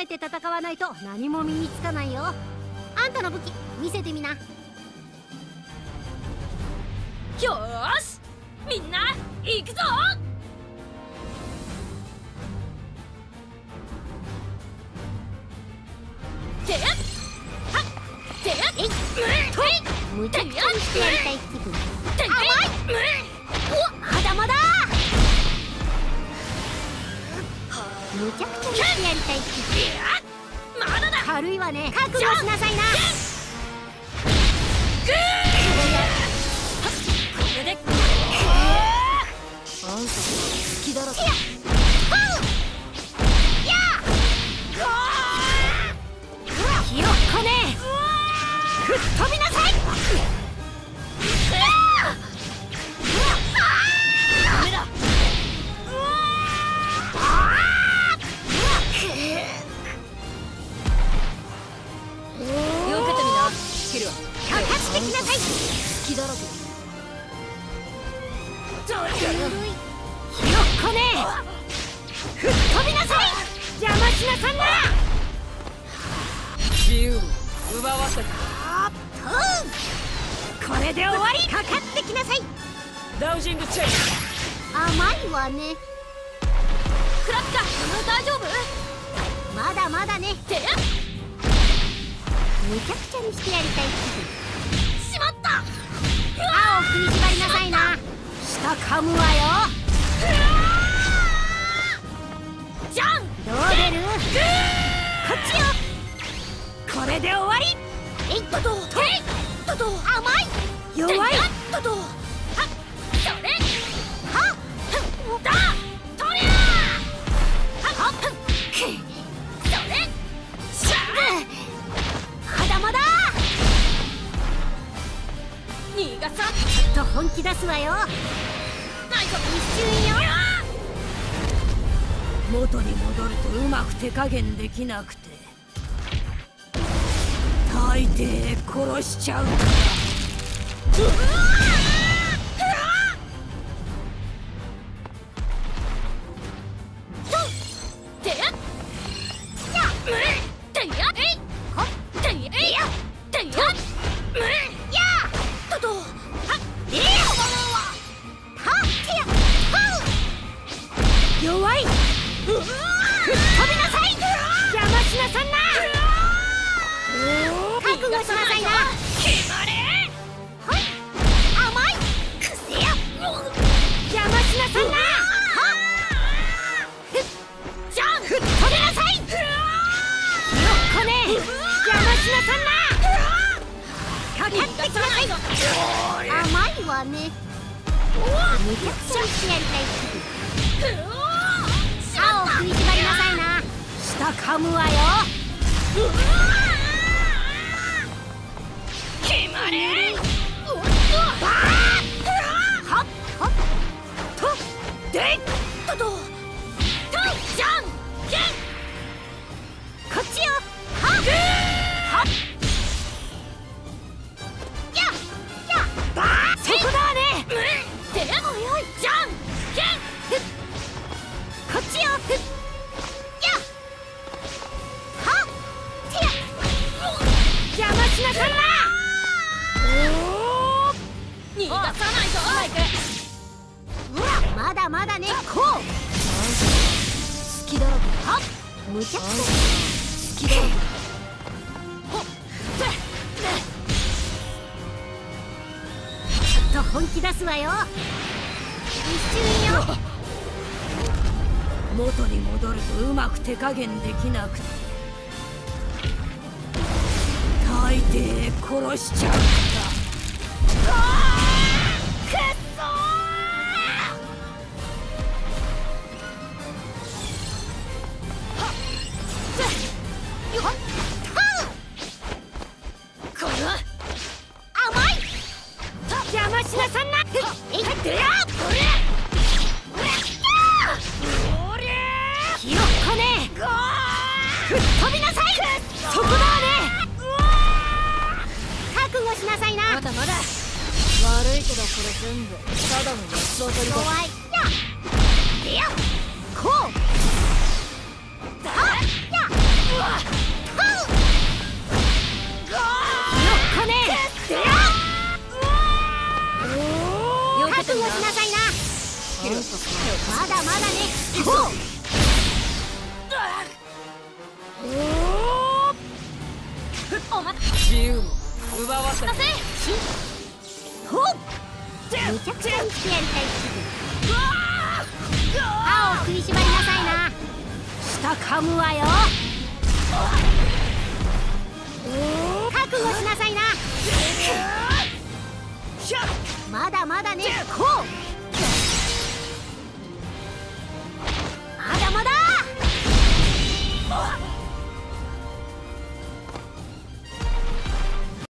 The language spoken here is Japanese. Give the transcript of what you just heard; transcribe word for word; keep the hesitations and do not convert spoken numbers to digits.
えて戦わないと何も身につかないよ。あんたの武器見せてみな。よーし、みんな行くぞ。てっはっ、てっえいむちゃくちゃにしてやりたい気分。 甘い。 お、まだまだ。むちゃくちゃにしてやりたい気分。 まだだ。 軽いわね。覚悟しなさいな。 これであんた好きだろ。ひよっこね、吹っ飛びなさい。 ダメだ。よけてみな、キルは。 かかってきなさい。 隙だらけ。 ひよっこね、吹っ飛びなさい。邪魔しなさんな。 自由を奪わせた。 これで終わり。かかってきなさい。 ダウジングチェイス。 甘いわね。 クラッカー、大丈夫？ まだまだね。 てっむちゃくちゃにしてやりたい気しまった。 分。歯を食いしばりなさいな。下噛むわよ。 じゃん。 どう出る？こっちよ。これで終わり。 えいっとと、えいっとと、 甘い。弱い。 えいっとと、はっ、それ、はっ、だ、とりゃー、はっ、それ、しゃー。 まだまだ。 逃がさ。 ちょっと本気出すわよ。 ないぞ。 一瞬よ。 元に戻るとうまく手加減できなくて、大抵殺しちゃうから。 弱い。吹っ飛びなさい。邪魔しなさんな。覚悟しなさいな。 決まれ。 はい。甘い。くせや。邪魔しなさんな。 じゃん。 吹っ飛びなさい。ひよっこね、邪魔しなさんな。かかってきなさい。甘いわね。むちゃくちゃにしてやりたい気分。歯を食いしばりなさいな。下噛むわよ。 決まれ。 バーッはっはっとでいっとととじゃんけん。 こっちよ。はっはっややバーッ。そこだわね。 ておいおい。じゃんけん。 こっちよ。やはってや。邪魔しなさんな。 逃がさないぞ。 うわ、まだまだね。こう。 好きだらけ。 はっ、むちゃくちゃ好きだらけ。ほっ、 ちょっと本気出すわよ。一瞬よ。 元に戻るとうまく手加減できなくて、大抵殺しちゃうから。くっそー。 よっ、 これは甘い。邪魔しなさんな。えいっとや。ひよっこね、吹っ飛びなさい。そこだわね。覚悟しなさいな。 まだまだ。悪いけどこれ全部ただの安当たりだ。 弱い。やいやこうだ。や覚悟しなさいな。まだまだね。こうお待た自由も奪わせせ。 ほっめちゃくちゃにしてやりたい気分。歯を食いしばりなさいな。下噛むわよ。覚悟しなさいな。まだまだね。こう